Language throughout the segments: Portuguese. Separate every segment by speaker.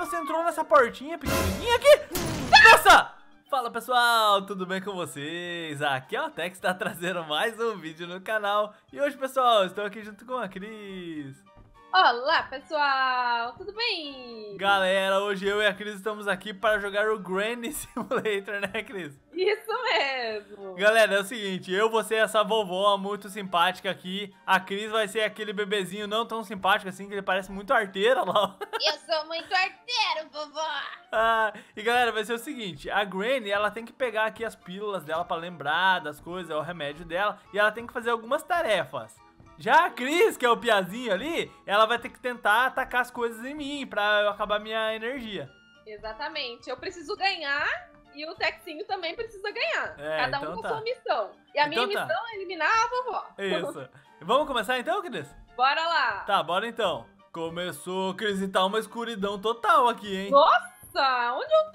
Speaker 1: você entrou nessa portinha pequenininha aqui? Nossa! Fala pessoal, tudo bem com vocês? Aqui é o Tex, tá trazendo mais um vídeo no canal. E hoje, pessoal, estou aqui junto com a Cris.
Speaker 2: Olá pessoal, tudo bem?
Speaker 1: Galera, hoje eu e a Cris estamos aqui para jogar o Granny Simulator, né, Cris?
Speaker 2: Isso mesmo!
Speaker 1: Galera, é o seguinte, eu vou ser essa vovó muito simpática aqui. A Cris vai ser aquele bebezinho não tão simpático assim, que ele parece muito arteira lá.
Speaker 2: Eu sou muito arteiro, vovó!
Speaker 1: E galera, vai ser o seguinte, a Granny, ela tem que pegar aqui as pílulas dela pra lembrar das coisas, é o remédio dela, e ela tem que fazer algumas tarefas. Já a Cris, que é o piazinho ali, ela vai ter que tentar atacar as coisas em mim pra eu acabar minha energia.
Speaker 2: Exatamente, eu preciso ganhar e o Texinho também precisa ganhar. Cada um
Speaker 1: então
Speaker 2: com
Speaker 1: tá.
Speaker 2: sua missão. E a
Speaker 1: Então
Speaker 2: minha missão é eliminar a vovó.
Speaker 1: Isso. Vamos começar então, Cris?
Speaker 2: Bora lá!
Speaker 1: Tá, bora então. Começou, Cris, e tá uma escuridão total aqui, hein?
Speaker 2: Nossa, onde eu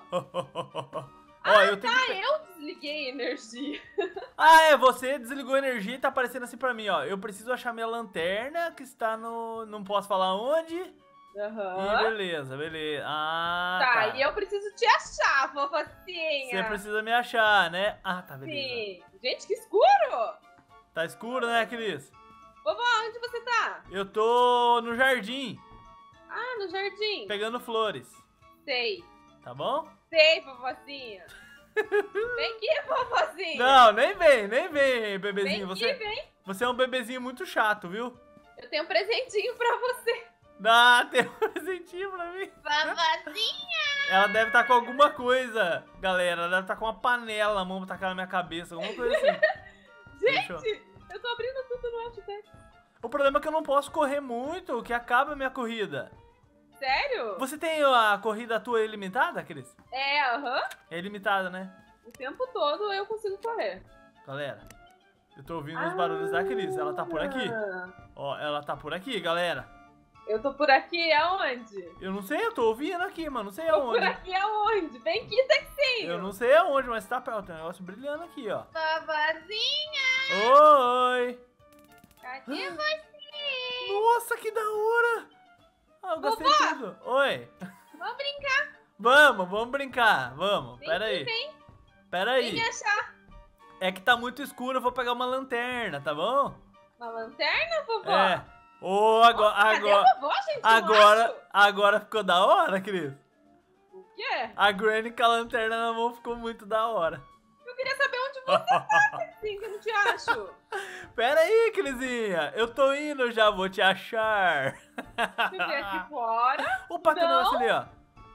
Speaker 2: tô?
Speaker 1: Ó, eu tenho que...
Speaker 2: Eu desliguei a energia.
Speaker 1: Você desligou a energia e tá aparecendo assim pra mim, ó. Eu preciso achar minha lanterna, que está no... Não posso falar onde. E beleza.
Speaker 2: Tá, e eu preciso te achar, fofocinha.
Speaker 1: Você precisa me achar, né? Ah, tá, beleza.
Speaker 2: Sim. Gente, que escuro!
Speaker 1: Tá escuro, né, Cris?
Speaker 2: Vovó, onde você tá?
Speaker 1: Eu tô no jardim,
Speaker 2: Ah, no jardim.
Speaker 1: pegando flores.
Speaker 2: Sei.
Speaker 1: Tá bom?
Speaker 2: Sei, vovozinha. Vem aqui, vovozinha.
Speaker 1: Não, nem vem, bebezinho.
Speaker 2: Vem aqui, vem.
Speaker 1: Você é um bebezinho muito chato, viu?
Speaker 2: Eu tenho um presentinho pra você.
Speaker 1: Tem um presentinho pra mim.
Speaker 2: Vovozinha.
Speaker 1: Ela deve estar com alguma coisa, galera. Ela deve estar com uma panela na mão pra tacar na minha cabeça, alguma coisa assim.
Speaker 2: Gente, eu tô abrindo tudo no Outback.
Speaker 1: O problema é que eu não posso correr muito, que acaba a minha corrida.
Speaker 2: Sério?
Speaker 1: Você tem a corrida tua ilimitada, Cris?
Speaker 2: É,
Speaker 1: É ilimitada, né?
Speaker 2: O tempo todo eu consigo correr.
Speaker 1: Galera, eu tô ouvindo os barulhos da Cris. Ela tá por aqui. Ó, ela tá por aqui, galera.
Speaker 2: Eu tô por aqui aonde?
Speaker 1: Eu não sei, eu tô ouvindo aqui, mano. Não sei
Speaker 2: Tô
Speaker 1: aonde.
Speaker 2: por aqui aonde? Vem aqui, Texinho.
Speaker 1: Eu não sei aonde, mas tá perto. Tem um negócio brilhando aqui, ó.
Speaker 2: Vovozinha.
Speaker 1: Oi!
Speaker 2: Cadê você?
Speaker 1: Nossa, que da hora! Eu gostei
Speaker 2: Vovó!
Speaker 1: tudo. Oi!
Speaker 2: Vamos brincar.
Speaker 1: Vamos brincar. Vamos.
Speaker 2: Vem
Speaker 1: Pera
Speaker 2: aqui,
Speaker 1: aí.
Speaker 2: vem.
Speaker 1: Pera
Speaker 2: Vem
Speaker 1: aí.
Speaker 2: me achar.
Speaker 1: É que tá muito escuro, eu vou pegar uma lanterna, tá bom?
Speaker 2: Uma lanterna, vovó?
Speaker 1: É.
Speaker 2: Cadê a vovó, gente?
Speaker 1: Agora ficou da hora, Cris.
Speaker 2: O quê?
Speaker 1: A Granny com a lanterna na mão ficou muito da hora.
Speaker 2: Eu queria saber onde você tá, Texinho, que eu não te acho.
Speaker 1: Pera aí, Crisinha. Eu tô indo já, vou te achar.
Speaker 2: Deixa eu ver aqui fora.
Speaker 1: Opa, que negócio ali, ó.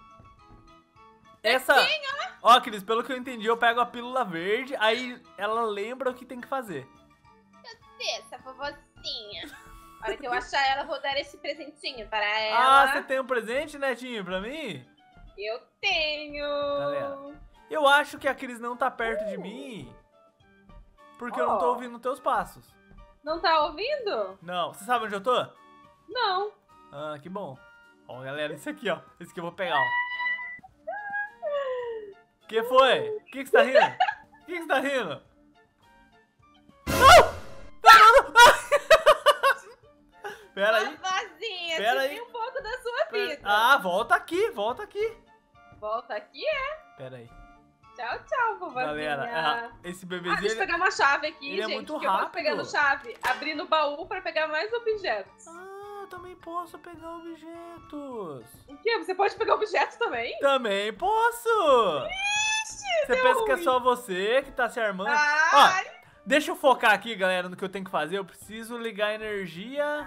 Speaker 1: Ó, Cris, pelo que eu entendi, eu pego a pílula verde, aí ela lembra o que tem que fazer.
Speaker 2: Essa vovozinha. A hora que eu achar ela, eu vou dar esse presentinho para ela.
Speaker 1: Ah, você tem um presente, Netinho, pra mim?
Speaker 2: Eu tenho.
Speaker 1: Galera, eu acho que a Cris não tá perto de mim, porque eu não tô ouvindo teus passos.
Speaker 2: Não tá ouvindo?
Speaker 1: Não. Você sabe onde eu tô?
Speaker 2: Não.
Speaker 1: Ah, que bom. Ó, galera, esse aqui, ó. Esse aqui eu vou pegar, ó. Que foi? O que você tá rindo? O que você tá rindo? Não! Pera aí.
Speaker 2: Vovozinha,
Speaker 1: Pera aí.
Speaker 2: tive um pouco da sua vida.
Speaker 1: Ah, volta aqui, volta aqui.
Speaker 2: Volta aqui,
Speaker 1: Pera aí.
Speaker 2: Tchau, tchau, vovozinha.
Speaker 1: Galera, esse bebezinho...
Speaker 2: Deixa eu pegar uma chave aqui,
Speaker 1: ele é
Speaker 2: gente,
Speaker 1: muito
Speaker 2: que eu
Speaker 1: rápido.
Speaker 2: vou pegando chave, abrindo o baú pra pegar mais objetos.
Speaker 1: eu também posso pegar objetos.
Speaker 2: O quê? Você pode pegar objetos também?
Speaker 1: Também posso.
Speaker 2: Ixi,
Speaker 1: Você pensa que é só você que tá se armando?
Speaker 2: Ai.
Speaker 1: Ó, deixa eu focar aqui, galera, no que eu tenho que fazer. Eu preciso ligar a energia...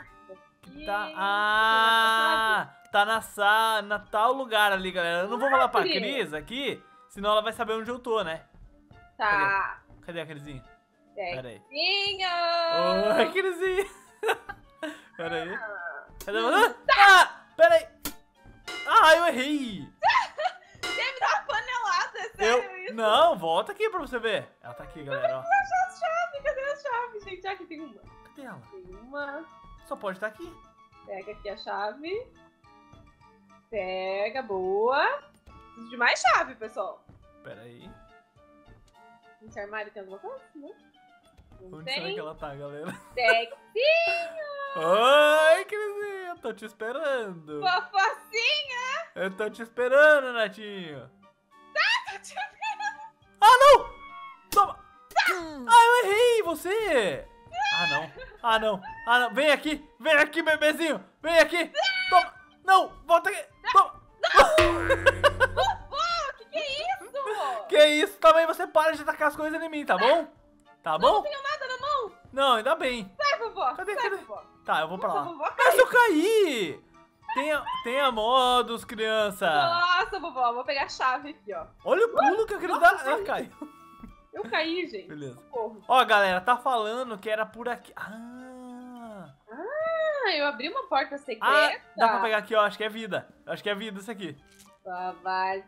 Speaker 1: Tá na tal lugar ali, galera. Eu não vou falar pra Cris aqui, senão ela vai saber onde eu tô, né?
Speaker 2: Tá.
Speaker 1: Cadê a Crisinha? Pera aí.
Speaker 2: Texinho!
Speaker 1: Oi, Crisinha. Pera aí. Cadê você? Pera aí. Eu errei.
Speaker 2: Você me dá uma panelada, é sério isso?
Speaker 1: Não, volta aqui pra você ver. Ela tá aqui, galera, ó.
Speaker 2: Achar as chaves, cadê as chaves, gente? Aqui tem uma.
Speaker 1: Cadê ela?
Speaker 2: Tem uma.
Speaker 1: Só pode estar aqui.
Speaker 2: Pega aqui a chave. Pega, boa. Preciso de mais chave, pessoal.
Speaker 1: Pera aí.
Speaker 2: Nesse armário tem alguma coisa? Não
Speaker 1: Onde será
Speaker 2: tem.
Speaker 1: que ela tá, galera?
Speaker 2: Texinho!
Speaker 1: Oi, Crisinha, tô te esperando.
Speaker 2: Fofocinha!
Speaker 1: Eu tô te esperando, Netinho.
Speaker 2: Tô te esperando.
Speaker 1: Ah, não! Toma! Ah, eu errei! Você! Ah, não. Ah, não. Ah, não. Vem aqui, bebezinho. Vem aqui. Toma! Não! Volta aqui! Toma!
Speaker 2: Vovô, que é isso?
Speaker 1: Que isso? Também você para de tacar as coisas em mim, tá bom? Tá bom?
Speaker 2: Não tenho nada na mão.
Speaker 1: Não, ainda bem.
Speaker 2: Sai, vovó.
Speaker 1: Cadê?
Speaker 2: Sai, vovó.
Speaker 1: Tá, eu vou pra lá.
Speaker 2: Vovó,
Speaker 1: Mas eu caí! Tenha modos, criança.
Speaker 2: Nossa, vovó, vou pegar a chave aqui, ó.
Speaker 1: Olha o pulo que eu queria dar. Ah, caiu.
Speaker 2: Eu caí, gente.
Speaker 1: Beleza.
Speaker 2: Socorro.
Speaker 1: Ó, galera, tá falando que era por aqui.
Speaker 2: Ah, eu abri uma porta secreta.
Speaker 1: Ah, dá pra pegar aqui, ó. Acho que é vida. Acho que é vida isso aqui.
Speaker 2: Vovozinha.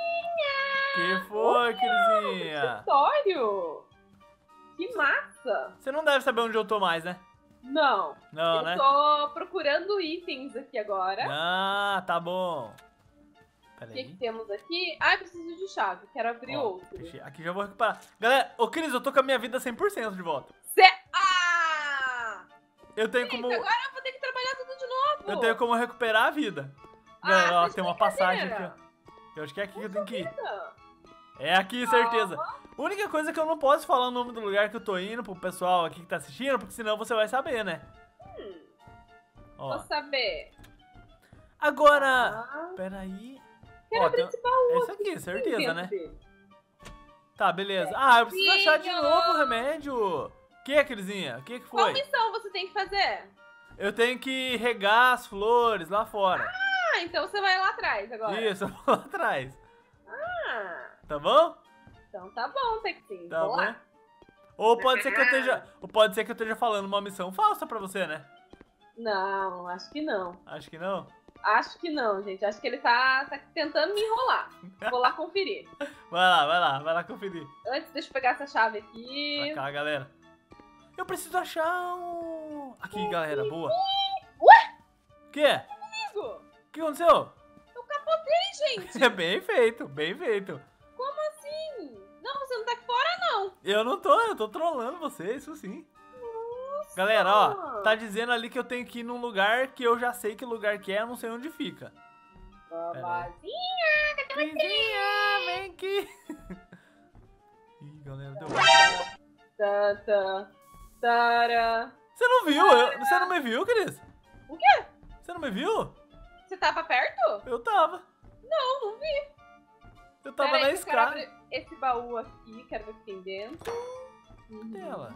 Speaker 1: Que foi, Crisinha?
Speaker 2: Escritório. Que massa.
Speaker 1: Você não deve saber onde eu tô mais, né?
Speaker 2: Não.
Speaker 1: Não,
Speaker 2: Eu
Speaker 1: né?
Speaker 2: tô procurando itens aqui agora.
Speaker 1: Ah, tá bom. Pera
Speaker 2: O que
Speaker 1: aí.
Speaker 2: temos aqui? Ah, eu preciso de chave. Quero abrir
Speaker 1: Ó,
Speaker 2: outro.
Speaker 1: aqui já vou recuperar. Galera, ô Cris, eu tô com a minha vida 100% de volta.
Speaker 2: Ah!
Speaker 1: Eu tenho
Speaker 2: Gente,
Speaker 1: como...
Speaker 2: agora eu vou ter que trabalhar tudo de novo.
Speaker 1: Eu tenho como recuperar a vida. Galera, ó,
Speaker 2: tá de
Speaker 1: tem uma passagem
Speaker 2: brincadeira.
Speaker 1: aqui, ó. Eu acho que é aqui que eu tenho que ir.
Speaker 2: Vida.
Speaker 1: É aqui, certeza. A única coisa é que eu não posso falar o nome do lugar que eu tô indo pro pessoal aqui que tá assistindo, porque senão você vai saber, né? Ó.
Speaker 2: Vou saber.
Speaker 1: Agora...
Speaker 2: Ah,
Speaker 1: Pera aí.
Speaker 2: quero
Speaker 1: Ó,
Speaker 2: abrir
Speaker 1: tem...
Speaker 2: esse baú.
Speaker 1: É isso aqui, certeza,
Speaker 2: dentro
Speaker 1: né?
Speaker 2: dele.
Speaker 1: Tá, beleza. Ah, eu preciso achar de
Speaker 2: Filho!
Speaker 1: novo o remédio. Que, Crisinha? O que
Speaker 2: Qual
Speaker 1: foi?
Speaker 2: missão você tem que fazer?
Speaker 1: Eu tenho que regar as flores lá fora.
Speaker 2: Ah, então você vai lá atrás agora.
Speaker 1: Isso, eu vou lá atrás.
Speaker 2: Ah,
Speaker 1: Tá bom?
Speaker 2: então tá bom, Texinho.
Speaker 1: Tá
Speaker 2: Vou
Speaker 1: bom.
Speaker 2: lá.
Speaker 1: Ou pode ser que eu esteja falando uma missão falsa pra você, né?
Speaker 2: Não, acho que não.
Speaker 1: Acho que não.
Speaker 2: Acho que não, gente. Acho que ele tá tentando me enrolar. Vou lá conferir.
Speaker 1: Vai lá conferir.
Speaker 2: Antes, deixa eu pegar essa chave aqui.
Speaker 1: Pra cá, galera. Eu preciso achar um... Aqui, galera, boa.
Speaker 2: Ué?
Speaker 1: O que é?
Speaker 2: Amigo,
Speaker 1: O que aconteceu?
Speaker 2: eu capotei, gente.
Speaker 1: É bem feito, bem feito.
Speaker 2: Como assim? Não, você não tá aqui fora, não.
Speaker 1: Eu tô trolando você, isso sim. Galera, ó, tá dizendo ali que eu tenho que ir num lugar que eu já sei que lugar que é, eu não sei onde fica.
Speaker 2: Vovozinha, cadê você?
Speaker 1: Crisinha, vem aqui. Ih, galera, deu.
Speaker 2: Tata, tara.
Speaker 1: Você não viu? Você não me viu, Cris?
Speaker 2: O quê?
Speaker 1: Você não me viu?
Speaker 2: Você tava perto?
Speaker 1: Eu tava.
Speaker 2: Não vi.
Speaker 1: Eu tava
Speaker 2: Pera
Speaker 1: na
Speaker 2: aí que eu quero
Speaker 1: escada.
Speaker 2: abrir esse baú aqui, quero ver o que tem dentro.
Speaker 1: Dela.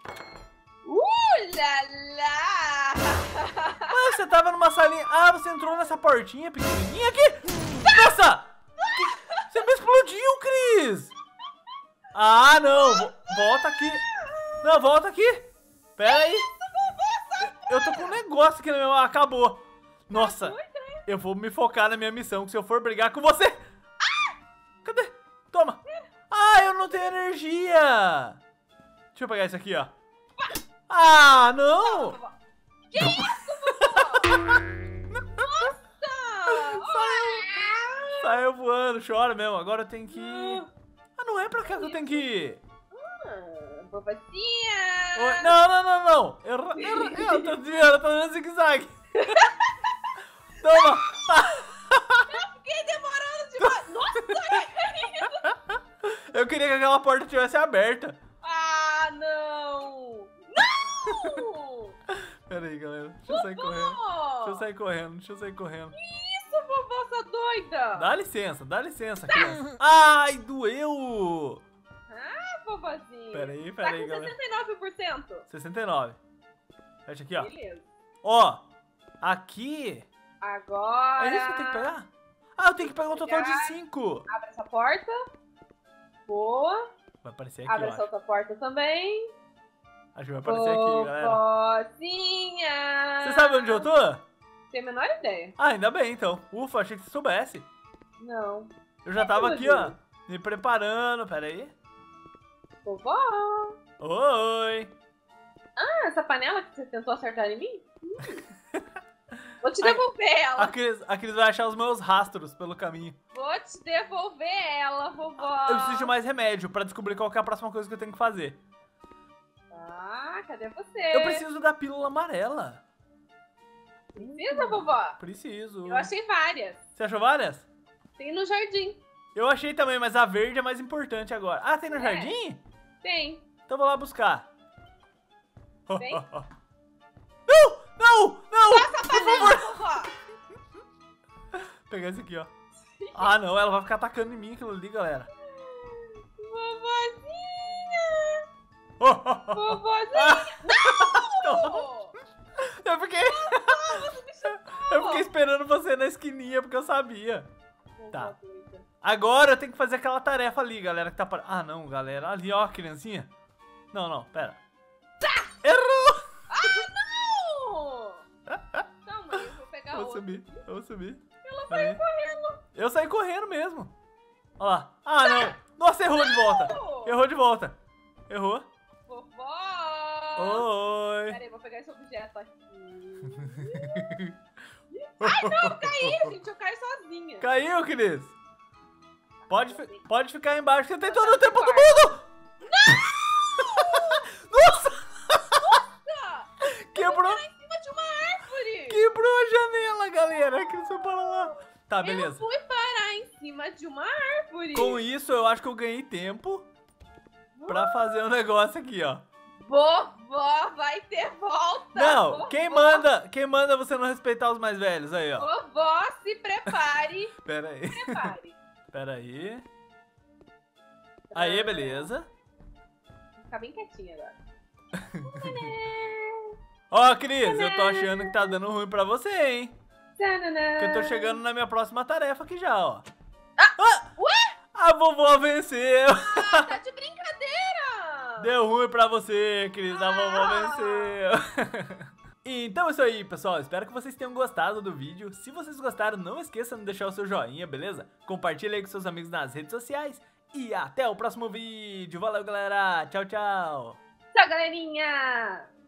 Speaker 2: Lá!
Speaker 1: Ah, você tava numa salinha. Ah, você entrou nessa portinha pequenininha aqui. Nossa! Você me explodiu, Cris. Ah, não. Volta aqui. Não, volta aqui. Pera aí. Eu tô com um negócio aqui na minha... Acabou. Nossa. Eu vou me focar na minha missão, que se eu for brigar com você... Cadê? Toma. Ah, eu não tenho energia. Deixa eu pegar isso aqui, ó. Ah, não.
Speaker 2: Que isso, vovó? Nossa!
Speaker 1: Saiu voando, chora mesmo. Agora eu tenho que ir... Ah, não é pra cá que eu tenho que ir.
Speaker 2: Vovozinha!
Speaker 1: Oi, não. Eu tô desviando, eu tô dando zigue-zague. Toma.
Speaker 2: Fiquei demorando demais. Nossa!
Speaker 1: Eu queria que aquela porta tivesse aberta.
Speaker 2: Ah, não! Não!
Speaker 1: Pera aí, galera. Deixa eu sair correndo. Deixa eu sair correndo.
Speaker 2: Isso, vovó, sua doida!
Speaker 1: Dá licença, criança. Ai, doeu.
Speaker 2: Ah, vovozinha.
Speaker 1: Pera aí,
Speaker 2: Tá com
Speaker 1: galera.
Speaker 2: 69%.
Speaker 1: 69. Fecha aqui, ó.
Speaker 2: Beleza.
Speaker 1: Ó, aqui...
Speaker 2: Agora...
Speaker 1: É isso que eu tenho que pegar? Ah, eu tenho que pegar um total de 5.
Speaker 2: Abre essa porta. Boa.
Speaker 1: Vai aparecer aqui,
Speaker 2: Abre
Speaker 1: ó.
Speaker 2: essa outra porta também.
Speaker 1: Acho que vai aparecer aqui, galera.
Speaker 2: Vovozinha.
Speaker 1: Você sabe onde eu tô?
Speaker 2: Tenho a menor ideia.
Speaker 1: Ah, ainda bem, então. Ufa, achei que você soubesse.
Speaker 2: Não.
Speaker 1: Eu já tava aqui, ó, me preparando. Pera aí.
Speaker 2: Vovó.
Speaker 1: Oi.
Speaker 2: Ah, essa panela que você tentou acertar em mim? Vou te devolver ela.
Speaker 1: A Cris vai achar os meus rastros pelo caminho.
Speaker 2: Vou te devolver ela, vovó.
Speaker 1: Eu preciso de mais remédio pra descobrir qual que é a próxima coisa que eu tenho que fazer.
Speaker 2: Ah, cadê você?
Speaker 1: Eu preciso da pílula amarela.
Speaker 2: Precisa, vovó?
Speaker 1: Preciso.
Speaker 2: Eu achei várias.
Speaker 1: Você achou várias?
Speaker 2: Tem no jardim.
Speaker 1: Eu achei também, mas a verde é mais importante agora. Ah, tem no jardim?
Speaker 2: Tem.
Speaker 1: Então vou lá buscar.
Speaker 2: Tem?
Speaker 1: Não! Não! Não!
Speaker 2: Passa a panela, vovó.
Speaker 1: Vou pegar esse aqui, ó. Ah, não. Ela vai ficar atacando em mim aquilo ali, galera.
Speaker 2: Vovozinha. Vovozinha. Não!
Speaker 1: Eu fiquei... Eu fiquei esperando você na esquininha, porque eu sabia. Tá. Agora eu tenho que fazer aquela tarefa ali, galera, que tá... Ah, não, galera. Ali, ó, a criancinha. Não, não, pera. Errou!
Speaker 2: Ah, não! Calma aí, eu vou pegar
Speaker 1: Eu
Speaker 2: outra.
Speaker 1: vou subir.
Speaker 2: Ela saiu correndo.
Speaker 1: Eu saí correndo mesmo. Ó lá. Ah, não. Nossa, errou de volta. Errou de volta. Errou.
Speaker 2: Vovó!
Speaker 1: Oi.
Speaker 2: Pera aí, vou pegar esse objeto aqui. Ai, não, caí, gente. Eu caio sozinha.
Speaker 1: Caiu, Cris. Pode ficar aí embaixo, que tem todo o tempo do
Speaker 2: quarto.
Speaker 1: mundo. Nossa!
Speaker 2: Nossa!
Speaker 1: Quebrou.
Speaker 2: Em cima de uma árvore.
Speaker 1: Quebrou a janela, galera. Cris foi para lá. Tá,
Speaker 2: Eu
Speaker 1: beleza.
Speaker 2: fui parar em cima de uma árvore.
Speaker 1: Com isso, eu acho que eu ganhei tempo pra fazer um negócio aqui, ó.
Speaker 2: Vovó vai ter volta.
Speaker 1: Não,
Speaker 2: Vovó.
Speaker 1: quem manda você não respeitar os mais velhos aí, ó.
Speaker 2: Vovó, se prepare.
Speaker 1: Pera aí.
Speaker 2: Prepare.
Speaker 1: Pera aí. Aí, beleza.
Speaker 2: Vou ficar bem quietinha agora.
Speaker 1: Ó, Cris, eu tô achando que tá dando ruim pra você, hein? Que eu tô chegando na minha próxima tarefa aqui já, ó.
Speaker 2: Ué?
Speaker 1: A vovó venceu.
Speaker 2: Ah, tá de brincadeira.
Speaker 1: Deu ruim pra você, Cris. A vovó venceu. Então é isso aí, pessoal. Espero que vocês tenham gostado do vídeo. Se vocês gostaram, não esqueçam de deixar o seu joinha, beleza? Compartilha aí com seus amigos nas redes sociais. E até o próximo vídeo. Valeu, galera. Tchau, tchau.
Speaker 2: Tchau, galerinha.